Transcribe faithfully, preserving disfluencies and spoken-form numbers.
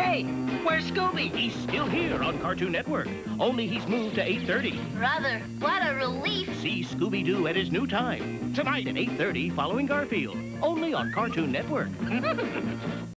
Hey, where's Scooby? He's still here on Cartoon Network, only he's moved to eight thirty. Brother, what a relief. See Scooby-Doo at his new time, tonight at eight thirty following Garfield, only on Cartoon Network.